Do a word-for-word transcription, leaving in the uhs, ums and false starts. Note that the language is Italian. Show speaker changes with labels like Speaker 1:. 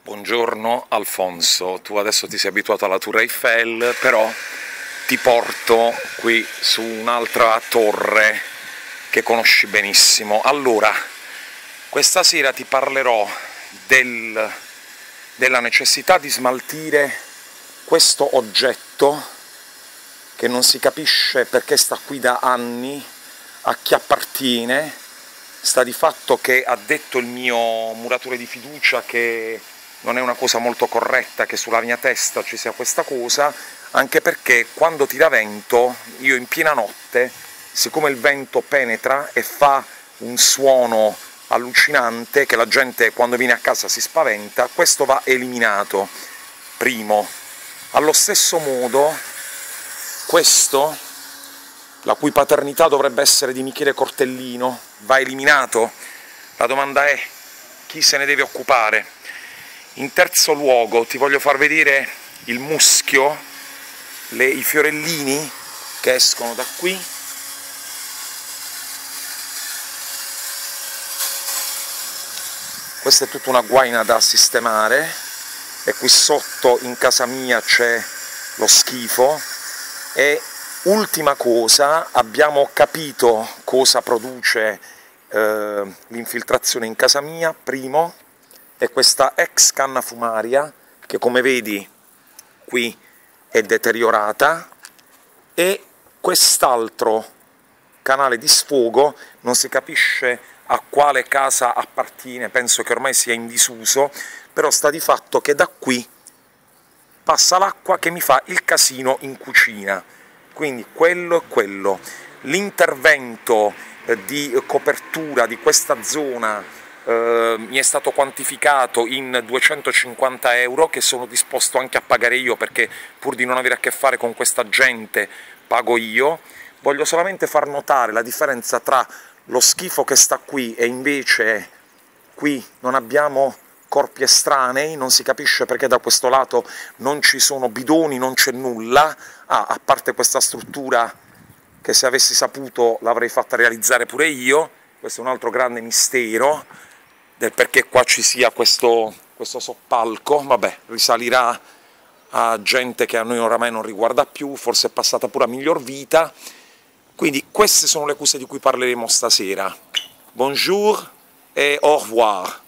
Speaker 1: Buongiorno Alfonso, tu adesso ti sei abituato alla Tour Eiffel, però ti porto qui su un'altra torre che conosci benissimo. Allora, questa sera ti parlerò del, della necessità di smaltire questo oggetto che non si capisce perché sta qui da anni, a chi appartiene. Sta di fatto che ha detto il mio muratore di fiducia che non è una cosa molto corretta che sulla mia testa ci sia questa cosa, anche perché quando tira vento, io in piena notte, siccome il vento penetra e fa un suono allucinante, che la gente quando viene a casa si spaventa, questo va eliminato, primo. Allo stesso modo, questo, la cui paternità dovrebbe essere di Michele Cortellino, va eliminato. La domanda è: chi se ne deve occupare? In terzo luogo ti voglio far vedere il muschio, le, i fiorellini che escono da qui. Questa è tutta una guaina da sistemare e qui sotto in casa mia c'è lo schifo. E ultima cosa, abbiamo capito cosa produce eh, l'infiltrazione in casa mia. Primo è questa ex canna fumaria che, come vedi, qui è deteriorata, e quest'altro canale di sfogo non si capisce a quale casa appartiene, penso che ormai sia in disuso, però sta di fatto che da qui passa l'acqua che mi fa il casino in cucina. Quindi quello e quello. L'intervento eh, di copertura di questa zona eh, mi è stato quantificato in duecentocinquanta euro, che sono disposto anche a pagare io, perché pur di non avere a che fare con questa gente pago io. Voglio solamente far notare la differenza tra lo schifo che sta qui e invece qui non abbiamo corpi estranei, non si capisce perché da questo lato non ci sono bidoni, non c'è nulla, ah, a parte questa struttura che se avessi saputo l'avrei fatta realizzare pure io. Questo è un altro grande mistero del perché qua ci sia questo, questo soppalco. Vabbè, risalirà a gente che a noi oramai non riguarda più, forse è passata pure a miglior vita. Quindi queste sono le cose di cui parleremo stasera. Bonjour e au revoir.